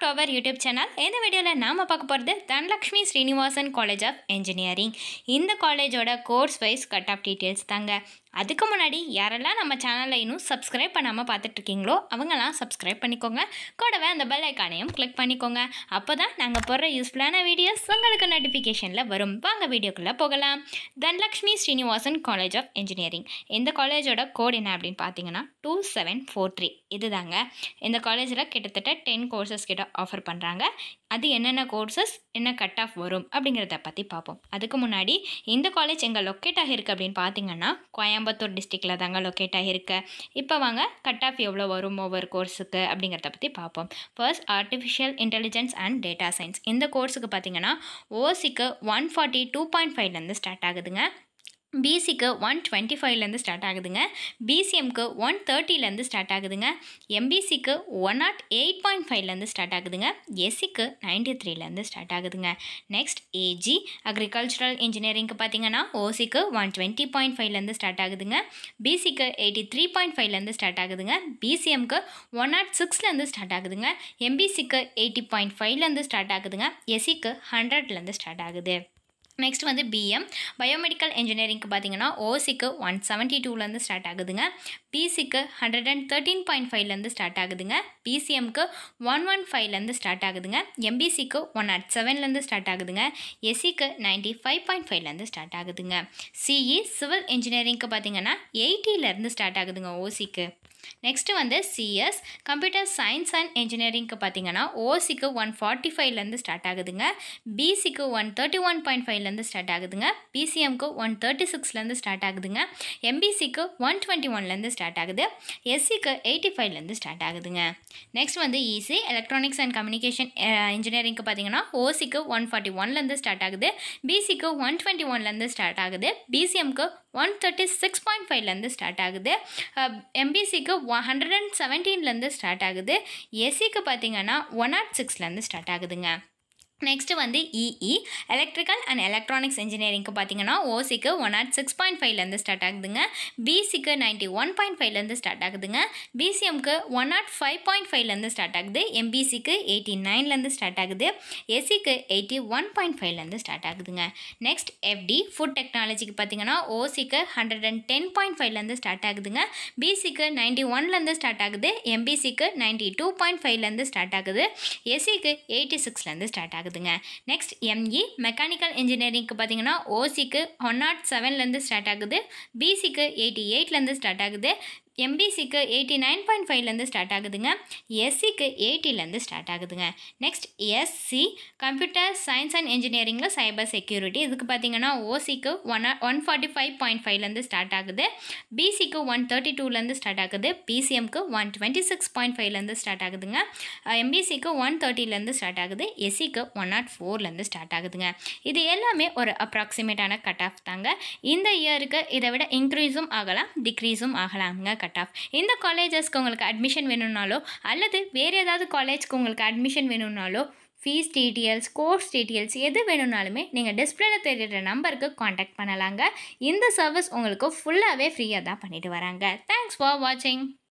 our YouTube channel. In the video, நாம பார்க்க போறது Danalakshmi Srinivasan College of Engineering. இந்த காலேஜோட course wise cut off details தாங்க. அதுக்கு முன்னாடி யாரெல்லாம் நம்ம சேனலை இன்னும் சப்ஸ்கிரைப் பண்ணாமல் பார்த்துட்டு இருக்கீங்களோ அவங்கெல்லாம் சப்ஸ்கிரைப் பண்ணிக்கோங்க. கூடவே அந்த பெல் ஐக்கானையும் கிளிக் பண்ணிக்கோங்க. அப்போ தான் நாங்கள் போடுற யூஸ்ஃபுல்லான வீடியோஸ் உங்களுக்கு நோட்டிஃபிகேஷனில் வரும். வாங்க வீடியோக்குள்ளே போகலாம். Dhanalakshmi Srinivasan college of engineering. இந்த காலேஜோட கோட் என்ன அப்படின்னு பார்த்தீங்கன்னா 2743 இதுதாங்க. இந்த காலேஜில் கிட்டத்தட்ட 10 கோர்சஸ் கிட்ட ஆஃபர் பண்ணுறாங்க. அது என்னென்ன கோர்சஸ் என்ன கட் ஆஃப் வரும் அப்படிங்கிறத பற்றி பார்ப்போம். அதுக்கு முன்னாடி இந்த காலேஜ் எங்கே லொக்கேட் ஆகிருக்கு அப்படின்னு பார்த்தீங்கன்னா கோயம்புத்தூர் டிஸ்ட்ரிக்டில் தாங்க லொக்கேட் ஆகிருக்கு. இப்போ வாங்க கட் ஆஃப் எவ்வளோ வரும் ஒவ்வொரு கோர்ஸுக்கு அப்படிங்கிறத பற்றி பார்ப்போம். First artificial intelligence and data science. இந்த கோர்ஸுக்கு பார்த்தீங்கன்னா ஓசிக்கு 142.5லேருந்து ஸ்டார்ட் ஆகுதுங்க. பிசிக்கு 125லேருந்து ஸ்டார்ட் ஆகுதுங்க. பிசிஎம்க்கு 130லேருந்து ஸ்டார்ட் ஆகுதுங்க. எம்பிசிக்கு 108.5லேருந்து ஸ்டார்ட் ஆகுதுங்க. எஸ்சிக்கு 93லேருந்து ஸ்டார்ட் ஆகுதுங்க. நெக்ஸ்ட் ஏஜி அக்ரிகல்ச்சரல் இன்ஜினியரிங்க்கு பார்த்தீங்கன்னா ஓசிக்கு 120.5லேருந்து ஸ்டார்ட் ஆகுதுங்க. பிசிக்கு 83.5லேருந்து ஸ்டார்ட் ஆகுதுங்க. பிசிஎம்க்கு 106லேருந்து ஸ்டார்ட் ஆகுதுங்க. எம்பிசிக்கு 80.5லேருந்து ஸ்டார்ட் ஆகுதுங்க. எஸ்சிக்கு 100லேருந்து ஸ்டார்ட் ஆகுது. நெக்ஸ்ட் வந்து பிஎம் பயோமெடிக்கல் இன்ஜினியரிங்க்கு பார்த்தீங்கன்னா ஓசிக்கு 172லேருந்து ஸ்டார்ட் ஆகுதுங்க. பிசிக்கு 113.5லேருந்து ஸ்டார்ட் ஆகுதுங்க. பிசிஎம்க்கு 115லேருந்து ஸ்டார்ட் ஆகுதுங்க. எம்பிசிக்கு 107லேருந்து ஸ்டார்ட் ஆகுதுங்க. எஸ்சிக்கு 95.5லேருந்து ஸ்டார்ட் ஆகுதுங்க. சிஇ சிவில் இன்ஜினியரிங்க்கு பார்த்தீங்கன்னா 80லேருந்து ஸ்டார்ட் ஆகுதுங்க ஓசிக்கு. நெக்ஸ்ட்டு வந்து சிஎஸ் கம்ப்யூட்டர் சயின்ஸ் அண்ட் இன்ஜினியரிங்க்கு பார்த்தீங்கன்னா ஓசிக்கு 145லேருந்து ஸ்டார்ட் ஆகுதுங்க. பிசிக்கு 131.5லேருந்து ஸ்டார்ட் ஆகுதுங்க. பிசிஎம்க்கு 136லேருந்து ஸ்டார்ட் ஆகுதுங்க. எம்பிசிக்கு 121லேருந்து ஸ்டார்ட் ஆகுது. எஸ்சிக்கு 85லேருந்து ஸ்டார்ட் ஆகுதுங்க. நெக்ஸ்ட் வந்து இசி எலக்ட்ரானிக்ஸ் அண்ட் கம்யூனிகேஷன் இன்ஜினியரிங்க்கு பார்த்தீங்கன்னா ஓசிக்கு 141லேருந்து ஸ்டார்ட் ஆகுது. பிசிக்கு 121லேருந்து ஸ்டார்ட் ஆகுது. பிசிஎம்க்கு 136.5லேருந்து ஸ்டார்ட் ஆகுது. எம்பிசிக்கு 117லேருந்து ஸ்டார்ட் ஆகுது. எஸ்சிக்கு பார்த்தீங்கன்னா 106லேருந்து ஸ்டார்ட் ஆகுதுங்க. நெக்ஸ்ட்டு வந்து இஇ எலக்ட்ரிக்கல் அண்ட் எலக்ட்ரானிக்ஸ் இன்ஜினியரிங்க்கு பார்த்தீங்கன்னா ஓசிக்கு 106.5லேருந்து ஸ்டார்ட் ஆகுதுங்க. பிசிக்கு 91.5லேருந்து ஸ்டார்ட் ஆகுதுங்க. பிசிஎம்க்கு 105.5லேருந்து ஸ்டார்ட் ஆகுது. எம்பிசிக்கு 89லேருந்து ஸ்டார்ட் ஆகுது. எஸ்சிக்கு 81.5லேருந்து ஸ்டார்ட் ஆகுதுங்க. நெக்ஸ்ட் எஃப்டி ஃபுட் டெக்னாலஜிக்கு பார்த்தீங்கன்னா ஓசிக்கு 110.5லேருந்து ஸ்டார்ட் ஆகுதுங்க. பிசிக்கு 91லேருந்து ஸ்டார்ட் ஆகுது. எம்பிசிக்கு 92.5லேருந்து ஸ்டார்ட் ஆகுது. எஸ்சிக்கு 86லேருந்து ஸ்டார்ட் ஆகுது. நெக்ஸ்ட் எம்இ மெக்கானிக்கல் இன்ஜினியரிங்க்கு பார்த்தீங்கன்னா ஓசிக்கு 107லேருந்து ஸ்டார்ட் ஆகுது. பிசிக்கு 88லேருந்து ஸ்டார்ட் ஆகுது. எம்பிசிக்கு 89.5லேருந்து ஸ்டார்ட் ஆகுதுங்க. எஸ்சிக்கு 80லேருந்து ஸ்டார்ட் ஆகுதுங்க. Next SC computer science and இன்ஜினியரிங்கில் சைபர் செக்யூரிட்டி. இதுக்கு பார்த்தீங்கன்னா ஓசிக்கு 145.5லேருந்து ஸ்டார்ட் ஆகுது. பிசிக்கு 132லேருந்து ஸ்டார்ட் ஆகுது. பிசிஎம்க்கு 126.5லேருந்து ஸ்டார்ட் ஆகுதுங்க. எம்பிசிக்கு 130லேருந்து ஸ்டார்ட் ஆகுது. எஸ்சிக்கு 104லேருந்து ஸ்டார்ட் ஆகுதுங்க. இது எல்லாமே ஒரு அப்ராக்சிமேட்டான கட் ஆஃப் தாங்க. இந்த இயருக்கு இதை விட இன்க்ரீஸும் ஆகலாம் டிக்ரீஸும் ஆகலாங்க கட் ஆஃப். இந்த காலேஜஸ்க்கு உங்களுக்கு அட்மிஷன் வேணும்னாலோ அல்லது வேறு ஏதாவது காலேஜ்க்கு உங்களுக்கு அட்மிஷன் வேணும்னாலோ ஃபீஸ் டீட்டெயில்ஸ் கோர்ஸ் டீட்டெயில்ஸ் எது வேணும்னாலுமே நீங்கள் டிஸ்பிளேல தெரியுற நம்பருக்கு காண்டாக்ட் பண்ணலாங்க. இந்த சர்வீஸ் உங்களுக்கு ஃபுல்லாகவே ஃப்ரீயாக தான் பண்ணிட்டு வராங்க. தேங்க்ஸ் ஃபார் வாட்சிங்.